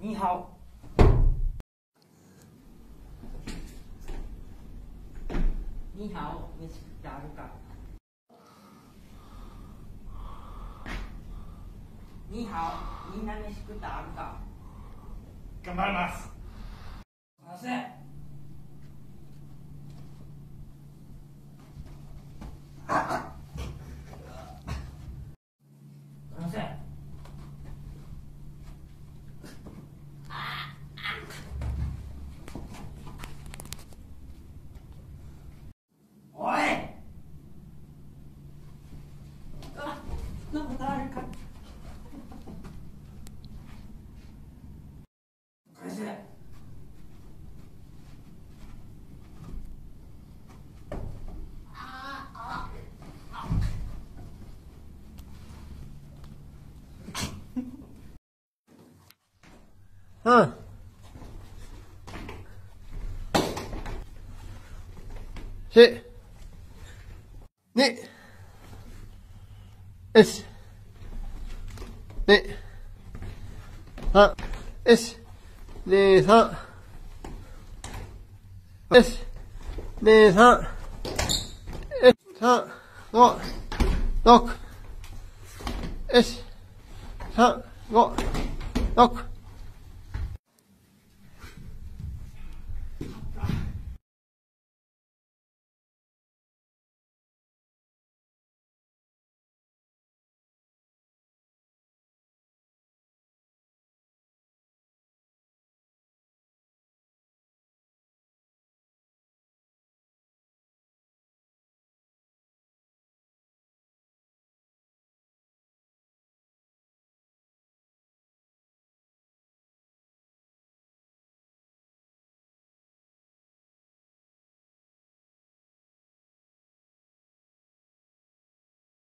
你好。你好、飯食ってあるか。你好、みんな飯食ってあるか。 頑張ります。 すいません。すいません。おい。なんか誰か。返せ。 うん。し。に。よし。に。さ。よし。に、さ。よし。に、さ。よし。さ。5。6。よし。3、5、6。